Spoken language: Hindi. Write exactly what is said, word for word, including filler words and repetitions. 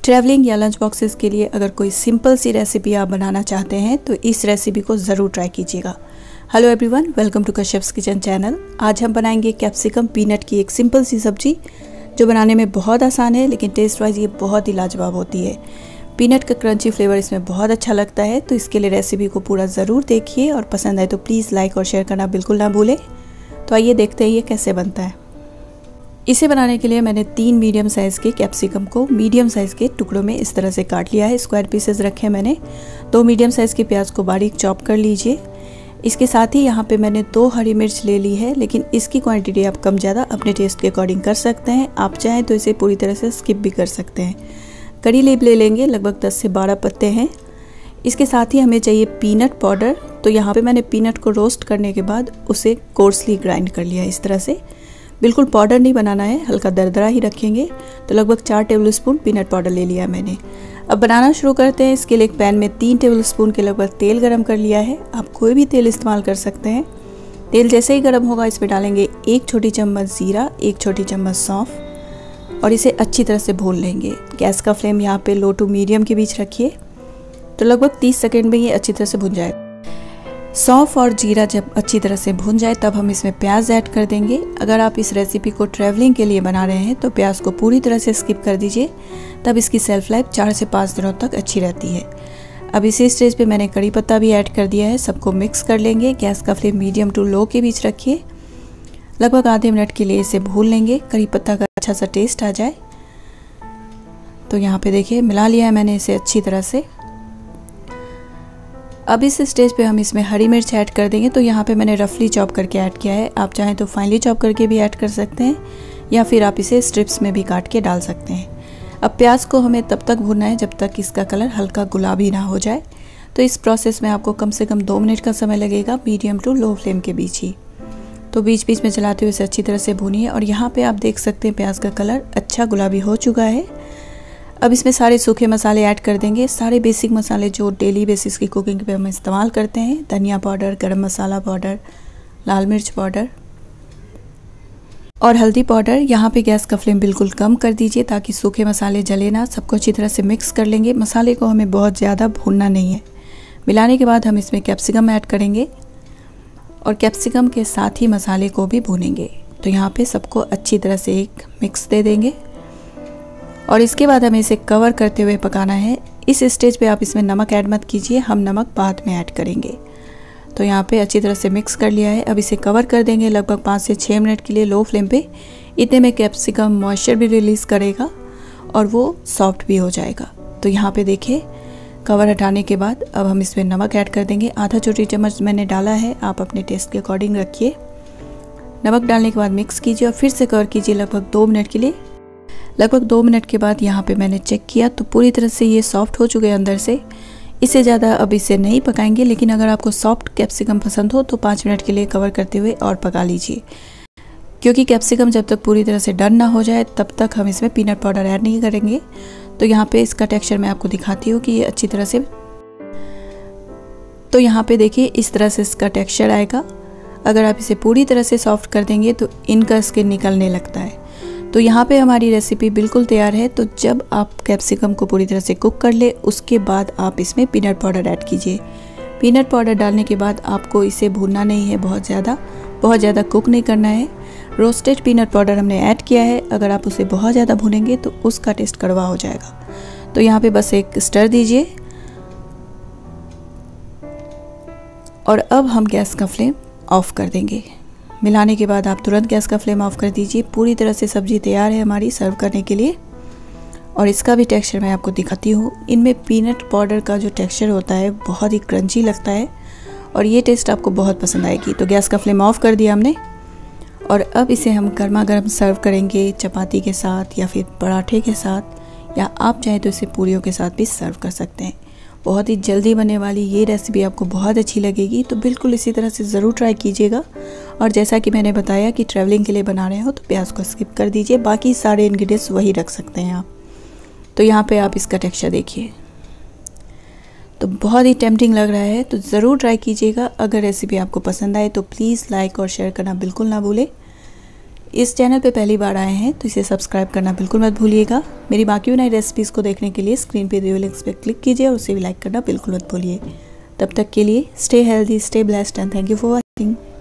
ट्रैवलिंग या लंच बॉक्सेस के लिए अगर कोई सिंपल सी रेसिपी आप बनाना चाहते हैं तो इस रेसिपी को ज़रूर ट्राई कीजिएगा। Hello everyone, welcome to Kashyap's kitchen channel. आज हम बनाएंगे कैप्सिकम पीनट की एक सिंपल सी सब्जी जो बनाने में बहुत आसान है, लेकिन टेस्ट वाइज ये बहुत ही लाजवाब होती है। पीनट का क्रंची फ्लेवर इसमें बहुत अच्छा लगता है, तो इसके लिए रेसिपी को पूरा ज़रूर देखिए और पसंद आए तो प्लीज़ लाइक और शेयर करना बिल्कुल ना भूलें। तो आइए देखते हैं ये कैसे बनता है। इसे बनाने के लिए मैंने तीन मीडियम साइज़ के कैप्सिकम को मीडियम साइज़ के टुकड़ों में इस तरह से काट लिया है। स्क्वायर पीसेस रखे हैं मैंने। दो मीडियम साइज़ के प्याज को बारीक चॉप कर लीजिए। इसके साथ ही यहाँ पे मैंने दो हरी मिर्च ले ली है, लेकिन इसकी क्वांटिटी आप कम ज़्यादा अपने टेस्ट के अकॉर्डिंग कर सकते हैं। आप चाहें तो इसे पूरी तरह से स्किप भी कर सकते हैं। कड़ी लीफ ले लेंगे, लगभग दस से बारह पत्ते हैं। इसके साथ ही हमें चाहिए पीनट पाउडर। तो यहाँ पे मैंने पीनट को रोस्ट करने के बाद उसे कोर्सली ग्राइंड कर लिया इस तरह से। बिल्कुल पाउडर नहीं बनाना है, हल्का दरदरा ही रखेंगे। तो लगभग चार टेबलस्पून पीनट पाउडर ले लिया मैंने। अब बनाना शुरू करते हैं। इसके लिए एक पैन में तीन टेबलस्पून के लगभग तेल गरम कर लिया है। आप कोई भी तेल इस्तेमाल कर सकते हैं। तेल जैसे ही गर्म होगा इसमें डालेंगे एक छोटी चम्मच जीरा, एक छोटी चम्मच सौंफ और इसे अच्छी तरह से भून लेंगे। गैस का फ्लेम यहाँ पे लो टू मीडियम के बीच रखिए। तो लगभग तीस सेकेंड में ये अच्छी तरह से भुन जाएगा। सौंफ और जीरा जब अच्छी तरह से भुन जाए तब हम इसमें प्याज ऐड कर देंगे। अगर आप इस रेसिपी को ट्रैवलिंग के लिए बना रहे हैं तो प्याज को पूरी तरह से स्किप कर दीजिए, तब इसकी सेल्फ लाइफ चार से पाँच दिनों तक अच्छी रहती है। अब इसी स्टेज पे मैंने कड़ी पत्ता भी ऐड कर दिया है। सबको मिक्स कर लेंगे। गैस का फ्लेम मीडियम टू लो के बीच रखिए। लगभग आधे मिनट के लिए इसे भून लेंगे, कड़ी पत्ता का अच्छा सा टेस्ट आ जाए। तो यहाँ पे देखिए मिला लिया है मैंने इसे अच्छी तरह से। अब इस स्टेज पे हम इसमें हरी मिर्च ऐड कर देंगे। तो यहाँ पे मैंने रफली चॉप करके ऐड किया है। आप चाहें तो फाइनली चॉप करके भी ऐड कर सकते हैं, या फिर आप इसे स्ट्रिप्स में भी काट के डाल सकते हैं। अब प्याज को हमें तब तक भूनना है जब तक इसका कलर हल्का गुलाबी ना हो जाए। तो इस प्रोसेस में आपको कम से कम दो मिनट का समय लगेगा, मीडियम टू लो फ्लेम के बीच ही। तो बीच बीच में चलाते हुए इसे अच्छी तरह से भूनिए। और यहाँ पर आप देख सकते हैं प्याज का कलर अच्छा गुलाबी हो चुका है। अब इसमें सारे सूखे मसाले ऐड कर देंगे। सारे बेसिक मसाले जो डेली बेसिस की कुकिंग पे हम इस्तेमाल करते हैं। धनिया पाउडर, गरम मसाला पाउडर, लाल मिर्च पाउडर और हल्दी पाउडर। यहाँ पे गैस का फ्लेम बिल्कुल कम कर दीजिए ताकि सूखे मसाले जले ना। सबको अच्छी तरह से मिक्स कर लेंगे। मसाले को हमें बहुत ज़्यादा भूनना नहीं है। मिलाने के बाद हम इसमें कैप्सिकम ऐड करेंगे और कैप्सिकम के साथ ही मसाले को भी भूनेंगे। तो यहाँ पे सबको अच्छी तरह से एक मिक्स दे देंगे और इसके बाद हमें इसे कवर करते हुए पकाना है। इस स्टेज पे आप इसमें नमक ऐड मत कीजिए, हम नमक बाद में ऐड करेंगे। तो यहाँ पे अच्छी तरह से मिक्स कर लिया है। अब इसे कवर कर देंगे लगभग पाँच से छः मिनट के लिए लो फ्लेम पे। इतने में कैप्सिकम मॉइस्चर भी रिलीज़ करेगा और वो सॉफ्ट भी हो जाएगा। तो यहाँ पे देखिए कवर हटाने के बाद अब हम इसमें नमक ऐड कर देंगे। आधा छोटी चम्मच मैंने डाला है, आप अपने टेस्ट के अकॉर्डिंग रखिए। नमक डालने के बाद मिक्स कीजिए और फिर से कवर कीजिए लगभग दो मिनट के लिए। लगभग दो मिनट के बाद यहाँ पे मैंने चेक किया तो पूरी तरह से ये सॉफ्ट हो चुके हैं अंदर से। इससे ज़्यादा अब इसे नहीं पकाएंगे, लेकिन अगर आपको सॉफ्ट कैप्सिकम पसंद हो तो पाँच मिनट के लिए कवर करते हुए और पका लीजिए, क्योंकि कैप्सिकम जब तक पूरी तरह से डन ना हो जाए तब तक हम इसमें पीनट पाउडर ऐड नहीं करेंगे। तो यहाँ पे इसका टेक्स्चर मैं आपको दिखाती हूँ कि ये अच्छी तरह से, तो यहाँ पे देखिए इस तरह से इसका टेक्स्चर आएगा। अगर आप इसे पूरी तरह से सॉफ्ट कर देंगे तो इनका स्किन निकलने लगता है। तो यहाँ पे हमारी रेसिपी बिल्कुल तैयार है। तो जब आप कैप्सिकम को पूरी तरह से कुक कर ले उसके बाद आप इसमें पीनट पाउडर ऐड कीजिए। पीनट पाउडर डालने के बाद आपको इसे भूनना नहीं है, बहुत ज़्यादा बहुत ज़्यादा कुक नहीं करना है। रोस्टेड पीनट पाउडर हमने ऐड किया है। अगर आप उसे बहुत ज़्यादा भूनेंगे तो उसका टेस्ट कड़वा हो जाएगा। तो यहाँ पे बस एक स्टर दीजिए और अब हम गैस का फ्लेम ऑफ कर देंगे। मिलाने के बाद आप तुरंत गैस का फ्लेम ऑफ कर दीजिए। पूरी तरह से सब्जी तैयार है हमारी सर्व करने के लिए। और इसका भी टेक्सचर मैं आपको दिखाती हूँ। इनमें पीनट पाउडर का जो टेक्सचर होता है बहुत ही क्रंची लगता है और ये टेस्ट आपको बहुत पसंद आएगी। तो गैस का फ्लेम ऑफ कर दिया हमने और अब इसे हम गर्मा गर्म सर्व करेंगे चपाती के साथ या फिर पराठे के साथ, या आप चाहें तो इसे पूरियों के साथ भी सर्व कर सकते हैं। बहुत ही जल्दी बनने वाली ये रेसिपी आपको बहुत अच्छी लगेगी। तो बिल्कुल इसी तरह से ज़रूर ट्राई कीजिएगा। और जैसा कि मैंने बताया कि ट्रैवलिंग के लिए बना रहे हो तो प्याज को स्किप कर दीजिए, बाकी सारे इंग्रेडिएंट्स वही रख सकते हैं आप। तो यहाँ पे आप इसका टेक्सचर देखिए, तो बहुत ही टेम्पटिंग लग रहा है। तो ज़रूर ट्राई कीजिएगा। अगर रेसिपी आपको पसंद आए तो प्लीज़ लाइक और शेयर करना बिल्कुल ना भूलें। इस चैनल पे पहली बार आए हैं तो इसे सब्सक्राइब करना बिल्कुल मत भूलिएगा। मेरी बाकी नई रेसिपीज़ को देखने के लिए स्क्रीन पे दिए हुए लिंक्स पे क्लिक कीजिए और उसे भी लाइक करना बिल्कुल मत भूलिए। तब तक के लिए stay healthy, stay blessed and thank you for watching.